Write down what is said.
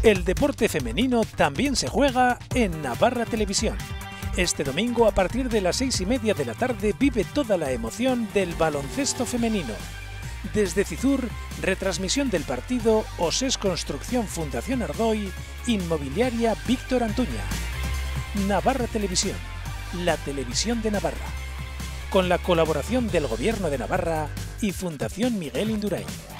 El deporte femenino también se juega en Navarra Televisión. Este domingo a partir de las 6:30 de la tarde vive toda la emoción del baloncesto femenino. Desde Cizur, retransmisión del partido Osés Construcción Fundación Ardoy, Inmobiliaria Víctor Antuña. Navarra Televisión, la televisión de Navarra. Con la colaboración del Gobierno de Navarra y Fundación Miguel Indurain.